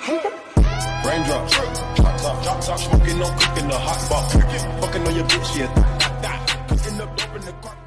Raindrops, drop top, smoking, no cooking, the hot pot. Fucking on your bitch, yeah. Cooking up dope in the car.